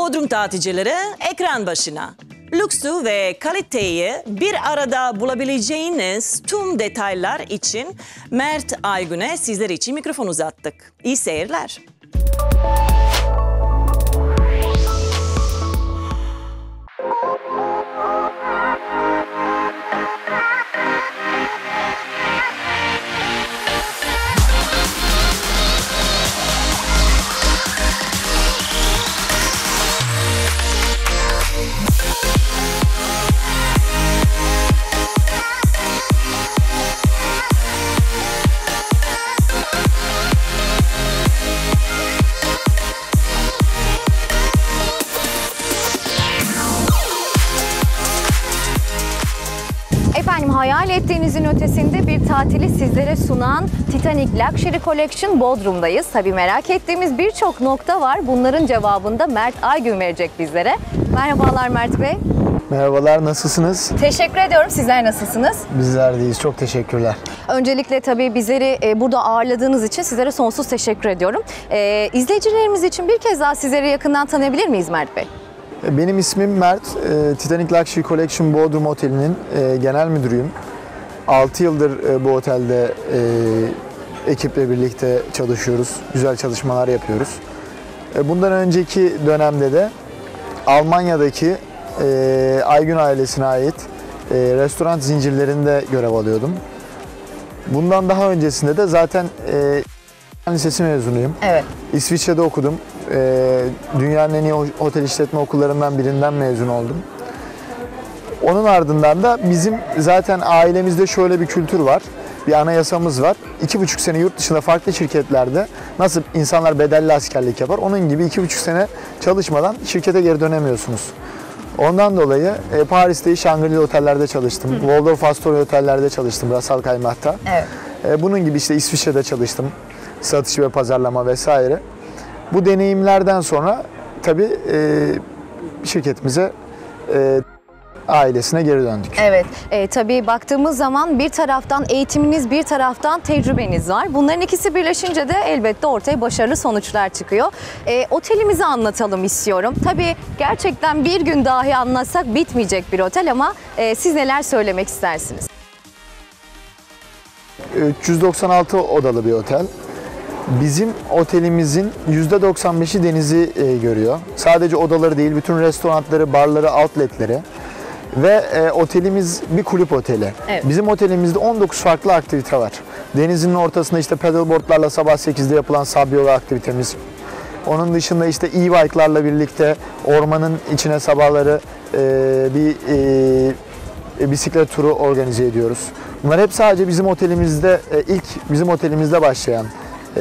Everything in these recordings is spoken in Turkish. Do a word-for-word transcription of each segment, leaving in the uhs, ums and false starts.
Bodrum tatilcileri ekran başına. Lüksü ve kaliteyi bir arada bulabileceğiniz tüm detaylar için Mert Aygün'e sizler için mikrofon uzattık. İyi seyirler. Efendim, hayal ettiğinizin ötesinde bir tatili sizlere sunan Titanic Luxury Collection Bodrum'dayız. Tabii merak ettiğimiz birçok nokta var. Bunların cevabını da Mert Aygün verecek bizlere. Merhabalar Mert Bey. Merhabalar, nasılsınız? Teşekkür ediyorum. Sizler nasılsınız? Bizler deyiz, çok teşekkürler. Öncelikle tabii bizleri burada ağırladığınız için sizlere sonsuz teşekkür ediyorum. Ee, izleyicilerimiz için bir kez daha sizleri yakından tanıyabilir miyiz Mert Bey? Benim ismim Mert, Titanic Luxury Collection Bodrum Oteli'nin genel müdürüyüm. altı yıldır bu otelde ekiple birlikte çalışıyoruz, güzel çalışmalar yapıyoruz. Bundan önceki dönemde de Almanya'daki Aygün ailesine ait restoran zincirlerinde görev alıyordum. Bundan daha öncesinde de zaten lisesi mezunuyum. Evet. İsviçre'de okudum. Dünyanın en iyi otel işletme okullarından birinden mezun oldum. Onun ardından da bizim zaten ailemizde şöyle bir kültür var. Bir anayasamız var. İki buçuk sene yurt dışında farklı şirketlerde nasıl insanlar bedelli askerlik yapar, onun gibi iki buçuk sene çalışmadan şirkete geri dönemiyorsunuz. Ondan dolayı e, Paris'te Shangri-La otellerde çalıştım. Hı. Waldorf Astoria otellerde çalıştım, Rasal Kaymak'ta. Evet. E, bunun gibi işte İsviçre'de çalıştım. Satış ve pazarlama vesaire. Bu deneyimlerden sonra tabii e, şirketimize, e, ailesine geri döndük. Evet, e, tabii baktığımız zaman bir taraftan eğitiminiz, bir taraftan tecrübeniz var. Bunların ikisi birleşince de elbette ortaya başarılı sonuçlar çıkıyor. E, otelimizi anlatalım istiyorum. Tabii gerçekten bir gün dahi anlatsak bitmeyecek bir otel ama e, siz neler söylemek istersiniz? üç yüz doksan altı odalı bir otel. Bizim otelimizin yüzde doksan beşi denizi e, görüyor. Sadece odaları değil, bütün restoranları, barları, outletleri. Ve e, otelimiz bir kulüp oteli. Evet. Bizim otelimizde on dokuz farklı aktivite var. Denizin ortasında işte paddleboardlarla sabah sekizde yapılan sabyola aktivitemiz. Onun dışında işte e-bike'larla birlikte ormanın içine sabahları e, bir e, bisiklet turu organize ediyoruz. Bunlar hep sadece bizim otelimizde, e, ilk bizim otelimizde başlayan e,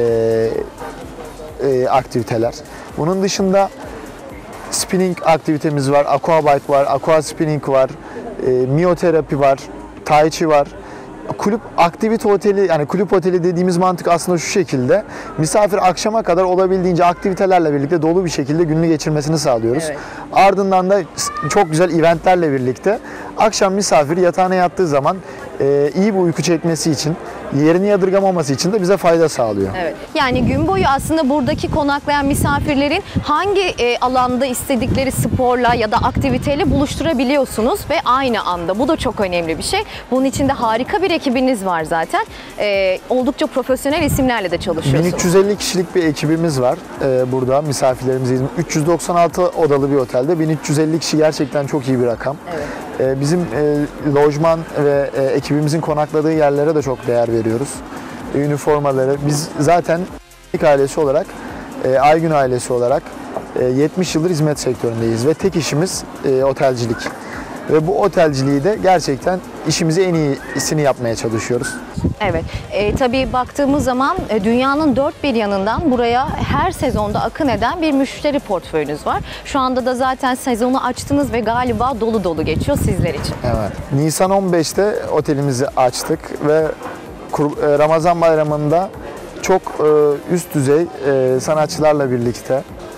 e, aktiviteler. Bunun dışında spinning aktivitemiz var, aquabike var, aqua spinning var, e, miyoterapi var, tai chi var. Kulüp aktivite oteli, yani kulüp oteli dediğimiz mantık aslında şu şekilde: misafir akşama kadar olabildiğince aktivitelerle birlikte dolu bir şekilde gününü geçirmesini sağlıyoruz. Evet. Ardından da çok güzel eventlerle birlikte akşam misafir yatağına yattığı zaman e, iyi bir uyku çekmesi için, yerini yadırgamaması için de bize fayda sağlıyor. Evet. Yani gün boyu aslında buradaki konaklayan misafirlerin hangi e, alanda istedikleri sporla ya da aktiviteyle buluşturabiliyorsunuz ve aynı anda. Bu da çok önemli bir şey. Bunun için de harika bir ekibiniz var zaten. E, oldukça profesyonel isimlerle de çalışıyorsunuz. bin üç yüz elli kişilik bir ekibimiz var e, burada misafirlerimize. üç yüz doksan altı odalı bir otelde bin üç yüz elli kişi gerçekten çok iyi bir rakam. Evet. E, bizim e, lojman ve e, ekibimizin konakladığı yerlere de çok değer veriyoruz. E, üniformaları. Biz zaten ailesi olarak, e, Aygün ailesi olarak e, yetmiş yıldır hizmet sektöründeyiz ve tek işimiz e, otelcilik. Ve bu otelciliği de gerçekten işimizi en iyisini yapmaya çalışıyoruz. Evet, e, tabii baktığımız zaman e, dünyanın dört bir yanından buraya her sezonda akın eden bir müşteri portföyünüz var. Şu anda da zaten sezonu açtınız ve galiba dolu dolu geçiyor sizler için. Evet, Nisan on beşte otelimizi açtık ve Ramazan bayramında çok üst düzey sanatçılarla birlikte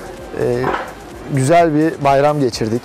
güzel bir bayram geçirdik.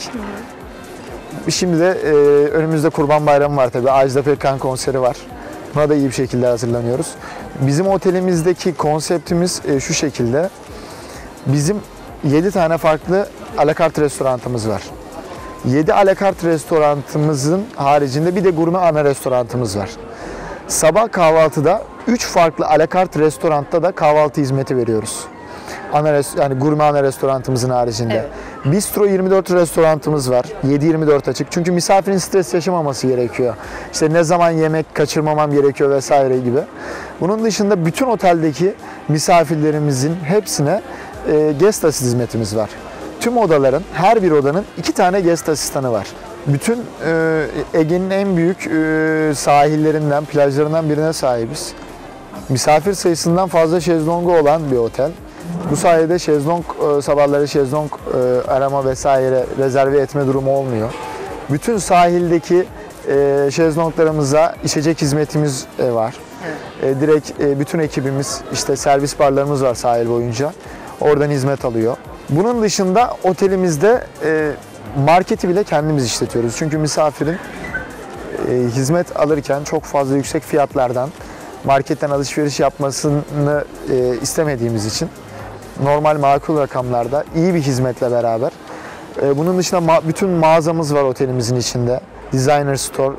Hı. Şimdi de önümüzde Kurban Bayramı var tabii. Ajda Pekkan konseri var. Buna da iyi bir şekilde hazırlanıyoruz. Bizim otelimizdeki konseptimiz şu şekilde. Bizim yedi tane farklı alakart restoranımız var. yedi alakart restoranımızın haricinde bir de gurme ana restoranımız var. Sabah kahvaltıda üç farklı alakart restoranda da kahvaltı hizmeti veriyoruz. Ana yani gurme ana restoranımızın haricinde. Evet. Bistro yirmi dört restoranımız var. yedi yirmi dört açık. Çünkü misafirin stres yaşamaması gerekiyor. İşte ne zaman yemek kaçırmamam gerekiyor vesaire gibi. Bunun dışında bütün oteldeki misafirlerimizin hepsine e, guest assist hizmetimiz var. Tüm odaların, her bir odanın iki tane guest asistanı var. Bütün e, Ege'nin en büyük e, sahillerinden, plajlarından birine sahibiz. Misafir sayısından fazla şezlongu olan bir otel. Bu sayede şezlong, e, sabahları şezlong e, arama vesaire rezerve etme durumu olmuyor. Bütün sahildeki e, şezlonglarımıza içecek hizmetimiz e, var. Evet. E, direkt e, bütün ekibimiz, işte servis barlarımız var sahil boyunca. Oradan hizmet alıyor. Bunun dışında otelimizde e, marketi bile kendimiz işletiyoruz. Çünkü misafirin e, hizmet alırken çok fazla yüksek fiyatlardan marketten alışveriş yapmasını e, istemediğimiz için normal makul rakamlarda iyi bir hizmetle beraber. E, bunun dışında ma- bütün mağazamız var otelimizin içinde. Designer Store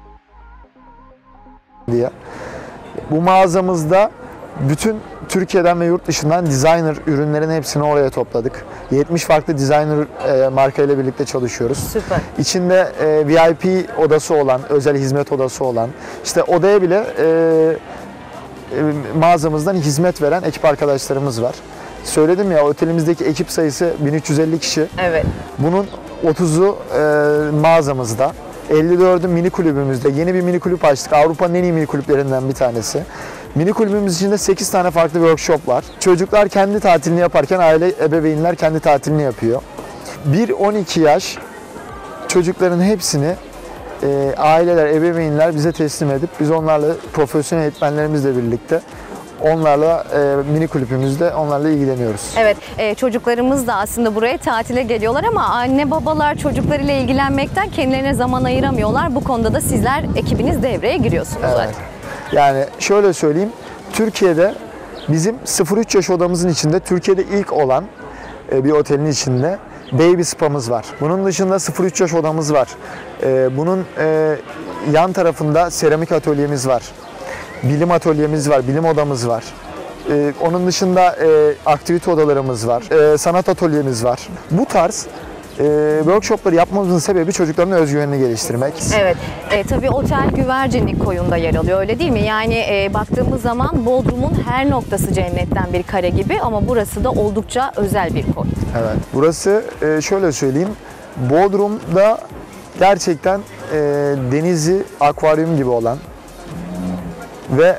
diye. Bu mağazamızda bütün Türkiye'den ve yurt dışından designer ürünlerin hepsini oraya topladık. yetmiş farklı designer e, marka ile birlikte çalışıyoruz. Süper. İçinde e, V I P odası olan, özel hizmet odası olan, işte odaya bile e, e, mağazamızdan hizmet veren ekip arkadaşlarımız var. Söyledim ya, otelimizdeki ekip sayısı bin üç yüz elli kişi. Evet. Bunun otuzu e, mağazamızda. elli dördü mini kulübümüzde. Yeni bir mini kulüp açtık. Avrupa'nın en iyi mini kulüplerinden bir tanesi. Mini kulübümüz içinde sekiz tane farklı workshop var. Çocuklar kendi tatilini yaparken aile ebeveynler kendi tatilini yapıyor. bir on iki yaş çocukların hepsini e, aileler, ebeveynler bize teslim edip biz onlarla, profesyonel eğitmenlerimizle birlikte onlarla e, mini kulübümüzde onlarla ilgileniyoruz. Evet, e, çocuklarımız da aslında buraya tatile geliyorlar ama anne babalar çocuklarıyla ilgilenmekten kendilerine zaman ayıramıyorlar. Bu konuda da sizler, ekibiniz devreye giriyorsunuz Evet. zaten. Yani şöyle söyleyeyim, Türkiye'de bizim sıfır üç yaş odamızın içinde Türkiye'de ilk olan e, bir otelin içinde baby spa'mız var. Bunun dışında sıfır üç yaş odamız var. E, bunun e, yan tarafında seramik atölyemiz var. Bilim atölyemiz var, bilim odamız var. Ee, onun dışında e, aktivite odalarımız var, e, sanat atölyemiz var. Bu tarz e, workshopları yapmamızın sebebi çocukların özgüvenini geliştirmek. Evet, e, tabii otel Güvercinlik Koyu'nda yer alıyor, öyle değil mi? Yani e, baktığımız zaman Bodrum'un her noktası cennetten bir kare gibi ama burası da oldukça özel bir koy. Evet, burası e, şöyle söyleyeyim, Bodrum'da gerçekten e, denizi akvaryum gibi olan ve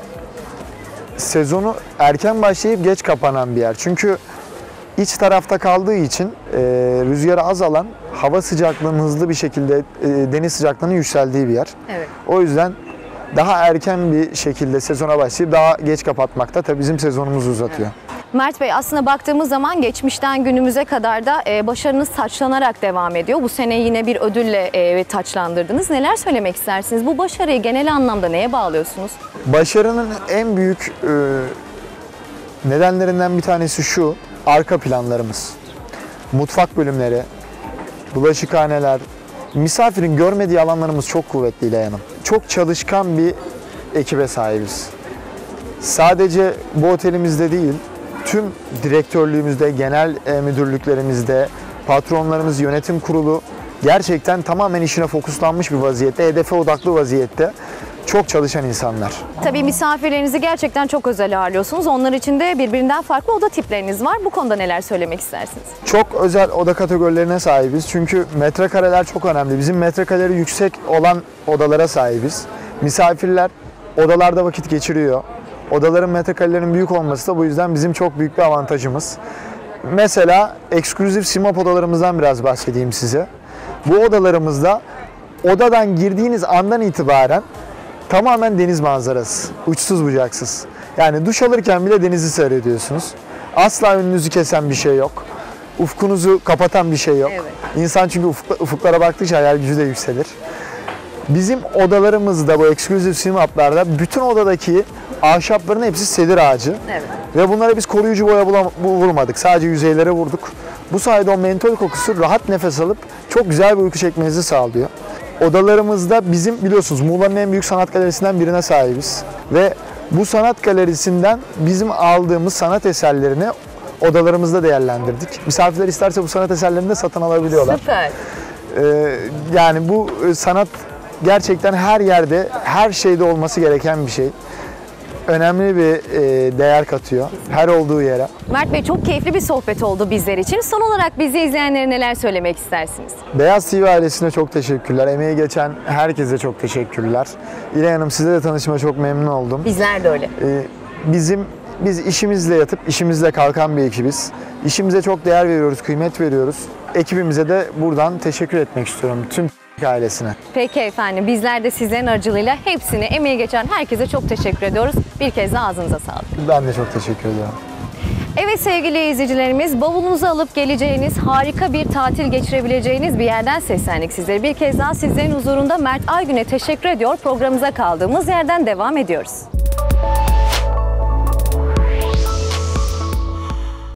sezonu erken başlayıp geç kapanan bir yer. Çünkü iç tarafta kaldığı için e, rüzgarı az alan, hava sıcaklığının hızlı bir şekilde e, deniz sıcaklığının yükseldiği bir yer. Evet. O yüzden daha erken bir şekilde sezona başlayıp daha geç kapatmakta tabii bizim sezonumuzu uzatıyor. Evet. Mert Bey, aslında baktığımız zaman geçmişten günümüze kadar da e, başarınız taçlanarak devam ediyor. Bu sene yine bir ödülle e, taçlandırdınız. Neler söylemek istersiniz? Bu başarıyı genel anlamda neye bağlıyorsunuz? Başarının en büyük e, nedenlerinden bir tanesi şu: arka planlarımız. Mutfak bölümleri, bulaşıkhaneler, misafirin görmediği alanlarımız çok kuvvetli İlay Hanım. Çok çalışkan bir ekibe sahibiz. Sadece bu otelimizde değil, tüm direktörlüğümüzde, genel müdürlüklerimizde, patronlarımız, yönetim kurulu gerçekten tamamen işine fokuslanmış bir vaziyette, hedefe odaklı vaziyette çok çalışan insanlar. Tabii misafirlerinizi gerçekten çok özel ağırlıyorsunuz. Onlar için de birbirinden farklı oda tipleriniz var. Bu konuda neler söylemek istersiniz? Çok özel oda kategorilerine sahibiz. Çünkü metrekareler çok önemli. Bizim metrekareleri yüksek olan odalara sahibiz. Misafirler odalarda vakit geçiriyor. Odaların metrekarelerinin büyük olması da bu yüzden bizim çok büyük bir avantajımız. Mesela ekskluzif simap odalarımızdan biraz bahsedeyim size. Bu odalarımızda odadan girdiğiniz andan itibaren tamamen deniz manzarası, uçsuz bucaksız. Yani duş alırken bile denizi seyrediyorsunuz. Asla önünüzü kesen bir şey yok. Ufkunuzu kapatan bir şey yok. Evet. İnsan çünkü ufuk, ufuklara baktıkça hayal gücü de yükselir. Bizim odalarımızda, bu ekskluzif simaplarda bütün odadaki ahşapların hepsi sedir ağacı. Evet. Ve bunlara biz koruyucu boya bulam- vurmadık. Sadece yüzeylere vurduk. Bu sayede o mentol kokusu rahat nefes alıp çok güzel bir uyku çekmenizi sağlıyor. Odalarımızda bizim biliyorsunuz Muğla'nın en büyük sanat galerisinden birine sahibiz. Ve bu sanat galerisinden bizim aldığımız sanat eserlerini odalarımızda değerlendirdik. Misafirler isterse bu sanat eserlerini de satın alabiliyorlar. Süper. Ee, yani bu sanat gerçekten her yerde, her şeyde olması gereken bir şey. Önemli bir e, değer katıyor her olduğu yere. Mert Bey, çok keyifli bir sohbet oldu bizler için. Son olarak bizi izleyenlere neler söylemek istersiniz? Beyaz T V ailesine çok teşekkürler. Emeği geçen herkese çok teşekkürler. İlay Hanım, size de tanışma çok memnun oldum. Bizler de öyle. Ee, bizim biz işimizle yatıp işimizle kalkan bir ekibiz. İşimize çok değer veriyoruz, kıymet veriyoruz. Ekibimize de buradan teşekkür etmek istiyorum, tüm ailesine. Peki efendim, bizler de sizlerin aracılığıyla hepsine, emeği geçen herkese çok teşekkür ediyoruz. Bir kez daha ağzınıza sağlık. Ben de çok teşekkür ediyorum. Evet sevgili izleyicilerimiz, bavulunuzu alıp geleceğiniz, harika bir tatil geçirebileceğiniz bir yerden seslendik sizlere. Bir kez daha sizlerin huzurunda Mert Aygün'e teşekkür ediyor. Programımıza kaldığımız yerden devam ediyoruz.